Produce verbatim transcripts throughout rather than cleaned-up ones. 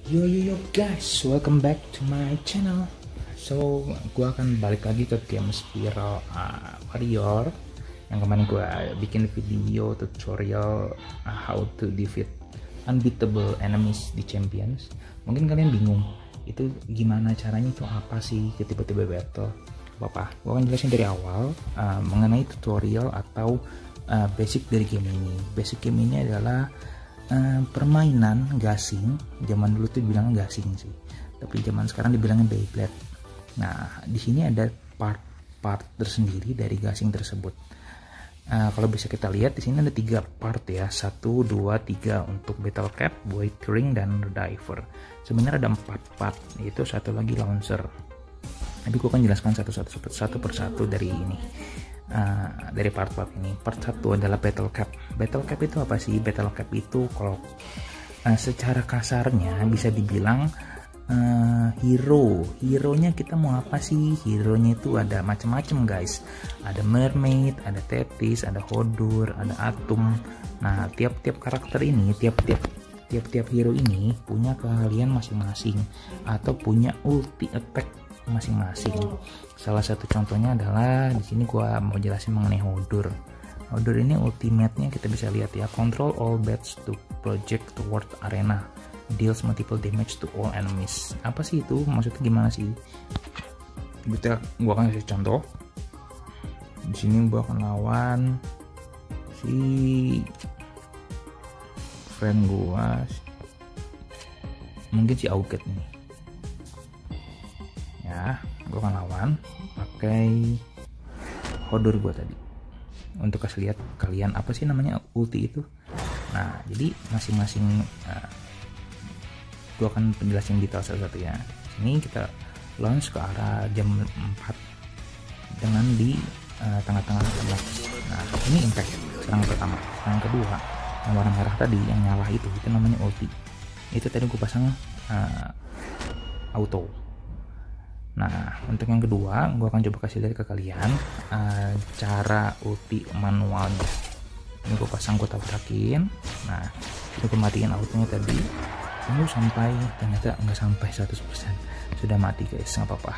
Yo yo yo guys, welcome back to my channel. So, gua akan balik lagi ke game Spiral uh, Warrior yang kemarin gua bikin video tutorial uh, how to defeat unbeatable enemies di Champions. Mungkin kalian bingung, itu gimana caranya, itu apa sih tiba-tiba battle? Apa? Gua akan jelasin dari awal uh, mengenai tutorial atau uh, basic dari game ini. Basic game ini adalah Uh, permainan gasing. Zaman dulu tuh bilang gasing sih, tapi zaman sekarang dibilangnya Beyblade. Nah, di sini ada part-part tersendiri dari gasing tersebut. Uh, kalau bisa kita lihat di sini ada tiga part ya, satu, dua, tiga untuk Battle Cap, Void Ring, dan Diver. Sebenarnya ada empat part, yaitu satu lagi launcher. Tapi gue akan jelaskan satu-satu satu persatu dari ini. Uh, dari part-part ini. Part satu adalah Battle Cap. Battle Cap itu apa sih? Battle Cap itu kalau uh, secara kasarnya bisa dibilang uh, hero. Hero-nya kita mau apa sih? Hero-nya itu ada macam-macam guys. Ada Mermaid, ada Tethys, ada Hodur, ada Atum. Nah, tiap-tiap karakter ini, tiap-tiap tiap-tiap hero ini punya keahlian masing-masing atau punya ulti attack masing-masing. Salah satu contohnya adalah di sini gua mau jelasin mengenai Hodur. Hodur ini ultimate-nya kita bisa lihat ya, control all bats to project toward arena, deals multiple damage to all enemies. Apa sih itu? Maksudnya gimana sih? Kita gua akan kasih contoh. Di sini gua akan lawan si friend gua, mungkin si Auget nih. Ya, gue akan lawan pakai Hodur gue tadi untuk kasih lihat kalian apa sih namanya ulti itu. Nah, jadi masing-masing uh, gue akan penjelasin detail satu-satu ya. Ini kita launch ke arah jam empat dengan di uh, tengah-tengah tengah. Nah, ini impact serangan pertama. Serangan kedua yang warna merah tadi yang nyala itu itu namanya ulti. Itu tadi gue pasang uh, auto. Nah, untuk yang kedua, gue akan coba kasih lihat ke kalian uh, cara ulti manualnya. Ini gue pasang, gue tabrakin. Nah, gue matiin autonya tadi. Tunggu sampai, ternyata nggak sampai seratus persen. Sudah mati guys, nggak apa-apa.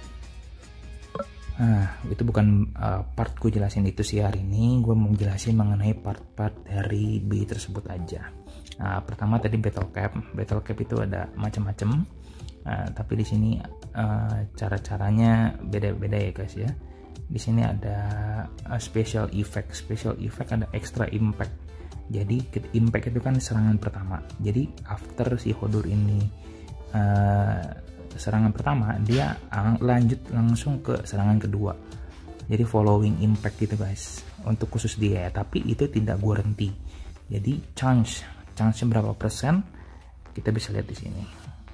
Nah, itu bukan uh, part gue jelasin itu sih hari ini. Gue mau jelasin mengenai part-part dari B tersebut aja. Nah, pertama tadi Battle Cap. Battle Cap itu ada macam-macam. Uh, tapi di sini uh, cara-caranya beda-beda ya guys ya. Di sini ada uh, special effect. Special effect ada extra impact. Jadi impact itu kan serangan pertama. Jadi after si Hodur ini uh, serangan pertama, dia lanjut langsung ke serangan kedua. Jadi following impact gitu guys. Untuk khusus dia, tapi itu tidak guarantee. Jadi chance, chance berapa persen kita bisa lihat di sini.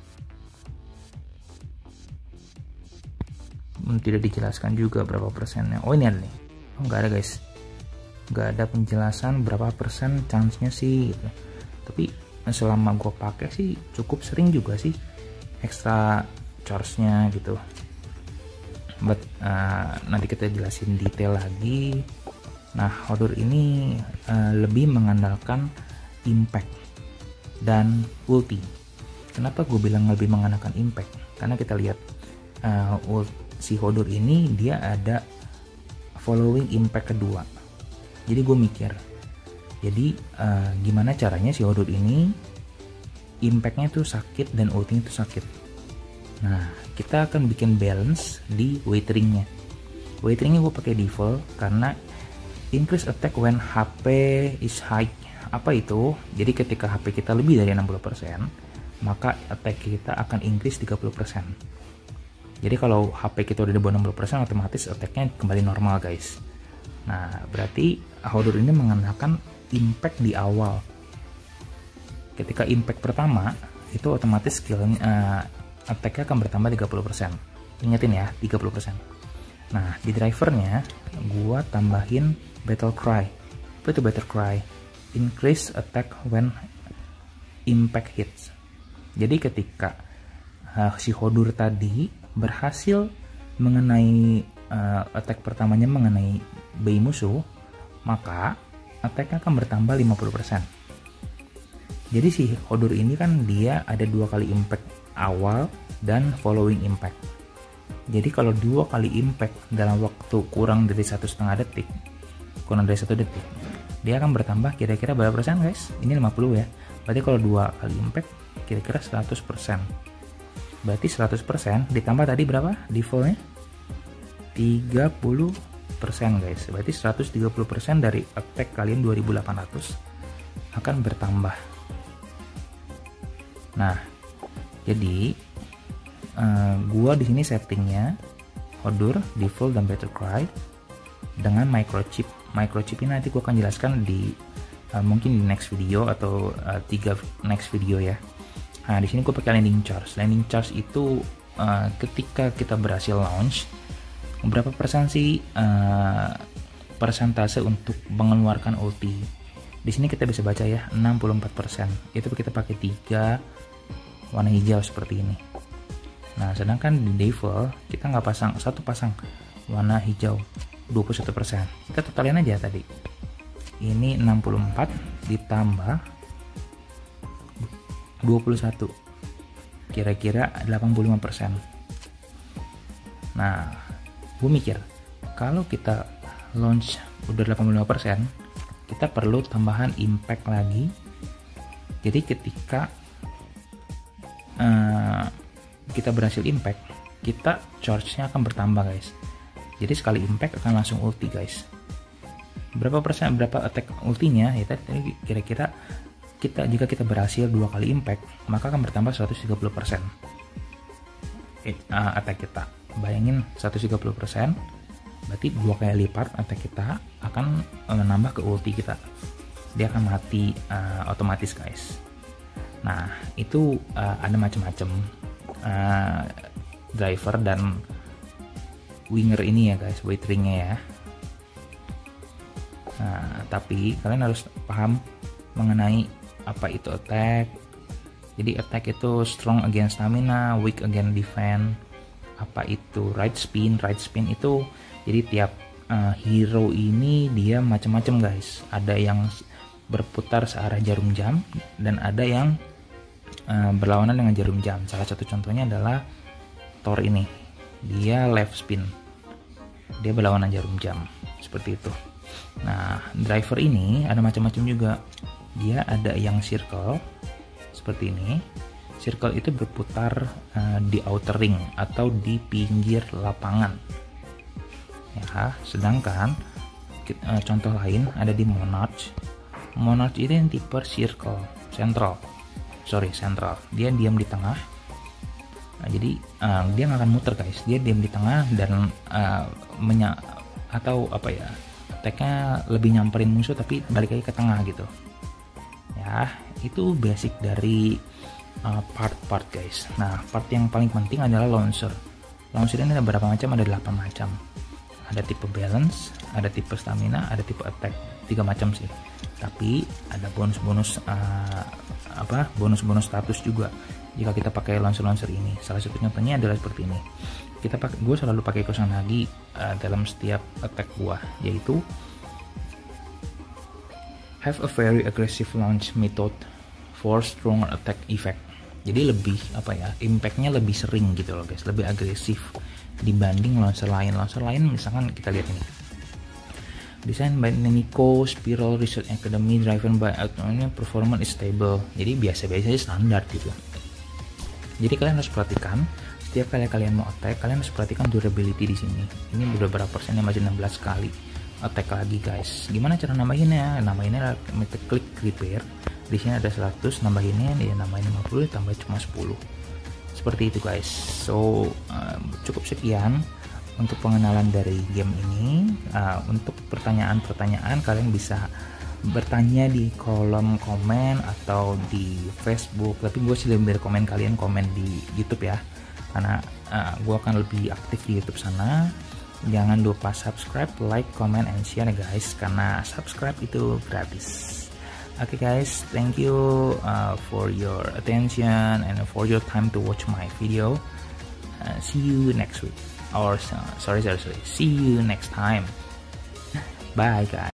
Tidak dijelaskan juga berapa persennya. Oh, ini ada nih. Oh, nggak ada guys, nggak ada penjelasan berapa persen chance-nya sih gitu. Tapi selama gue pakai sih cukup sering juga sih extra charge-nya gitu. But uh, nanti kita jelasin detail lagi. Nah, Hodur ini uh, lebih mengandalkan impact dan ulti. Kenapa gue bilang lebih mengandalkan impact? Karena kita lihat uh, ulti si Hodur ini dia ada following impact kedua. Jadi gue mikir, jadi uh, gimana caranya si Hodur ini impactnya tuh sakit dan ultinya tuh sakit. Nah, kita akan bikin balance di weight ringnya. Weight ringnya gue pakai default karena increase attack when H P is high. Apa itu? Jadi ketika H P kita lebih dari enam puluh persen, maka attack kita akan increase tiga puluh persen. Jadi kalau H P kita udah di bawah enam puluh persen, otomatis attack-nya kembali normal guys. Nah, berarti Hodur ini mengandalkan impact di awal. Ketika impact pertama, itu otomatis skillnya uh, attack-nya akan bertambah tiga puluh persen. Ingatin ya, tiga puluh persen. Nah, di drivernya gua tambahin Battle Cry. Apa itu Battle Cry? Increase attack when impact hits. Jadi ketika uh, si Hodur tadi berhasil mengenai uh, attack pertamanya mengenai bayi musuh, maka attack-nya akan bertambah lima puluh persen. Jadi si Hodor ini kan dia ada dua kali impact awal dan following impact. Jadi kalau dua kali impact dalam waktu kurang dari satu setengah detik, kurang dari satu detik, dia akan bertambah kira-kira berapa persen guys? Ini lima puluh ya. Berarti kalau dua kali impact kira-kira seratus persen. Berarti seratus persen ditambah tadi berapa? Defaultnya tiga puluh persen guys. Berarti seratus tiga puluh persen dari attack kalian dua ribu delapan ratus akan bertambah. Nah, jadi uh, gua di sini settingnya Hodor, default dan Battlecry dengan microchip. Microchip ini nanti gua akan jelaskan di uh, mungkin di next video atau uh, tiga next video ya. Nah, di sini gua pakai landing charge. Landing charge itu uh, ketika kita berhasil launch, berapa persen sih uh, persentase untuk mengeluarkan ulti? Di sini kita bisa baca ya, enam puluh empat persen. Itu kita pakai tiga warna hijau seperti ini. Nah, sedangkan di default kita nggak pasang, satu pasang warna hijau dua puluh satu persen. Kita totalin aja tadi. Ini enam puluh empat ditambah dua puluh satu. Kira-kira delapan puluh lima persen. Nah, gue mikir kalau kita launch udah delapan puluh lima persen, kita perlu tambahan impact lagi. Jadi ketika uh, kita berhasil impact, kita charge-nya akan bertambah guys. Jadi sekali impact akan langsung ulti guys. Berapa persen, berapa attack ultinya ya tadi kira-kira kita, jika kita berhasil dua kali impact, maka akan bertambah seratus tiga puluh persen uh, attack kita. Bayangin seratus tiga puluh persen berarti dua kali lipat attack kita akan menambah ke ulti kita. Dia akan mati uh, otomatis guys. Nah, itu uh, ada macam-macam uh, driver dan winger ini ya guys, weight ringnya ya. Nah, tapi kalian harus paham mengenai apa itu attack. Jadi attack itu strong against stamina, weak against defense. Apa itu right spin? Right spin itu jadi tiap uh, hero ini dia macam-macam guys. Ada yang berputar searah jarum jam dan ada yang uh, berlawanan dengan jarum jam. Salah satu contohnya adalah Thor ini. Dia left spin. Dia berlawanan jarum jam. Seperti itu. Nah, driver ini ada macam-macam juga. Dia ada yang circle seperti ini. Circle itu berputar uh, di outer ring atau di pinggir lapangan. Ya, sedangkan uh, contoh lain ada di Monarch. Monarch itu yang tipe circle, central. Sorry, central. Dia diam di tengah. Nah, jadi uh, dia nggak akan muter guys. Dia diam di tengah dan uh, menya atau apa ya? Attack-nya lebih nyamperin musuh tapi balik lagi ke tengah gitu. Ya, itu basic dari part-part uh, guys. Nah, part yang paling penting adalah launcher. Launcher ini ada berapa macam? Ada delapan macam. Ada tipe balance, ada tipe stamina, ada tipe attack. Tiga macam sih. Tapi ada bonus-bonus uh, apa? Bonus-bonus status juga jika kita pakai launcher-launcher ini. Salah satu contohnya adalah seperti ini. Kita pakai, gue selalu pakai Kusanagi uh, dalam setiap attack gua, yaitu have a very aggressive launch method for stronger attack effect. Jadi lebih apa ya, impactnya lebih sering gitu loh guys, lebih agresif dibanding launcher lain. Launcher lain misalkan kita lihat ini, design by Nico Spiral Research Academy, driven by autonomous performance is stable. Jadi biasa-biasa aja standar gitu. Jadi kalian harus perhatikan setiap kali kalian mau attack, kalian harus perhatikan durability di sini. Ini beberapa persennya masih enam belas kali attack lagi guys. Gimana cara nambahinnya? Nambahinnya metode klik repair. Di sini ada seratus, nambahinnya dia nambahin lima puluh tambah cuma sepuluh. Seperti itu guys. So uh, cukup sekian untuk pengenalan dari game ini. Uh, untuk pertanyaan-pertanyaan kalian bisa bertanya di kolom komen atau di Facebook. Tapi gue sih lebih rekomen kalian komen di YouTube ya, karena uh, gue akan lebih aktif di YouTube sana. Jangan lupa subscribe, like, comment, and share guys, karena subscribe itu gratis. Oke okay guys, thank you uh, for your attention and for your time to watch my video. Uh, see you next week, or uh, sorry sorry sorry see you next time. Bye guys.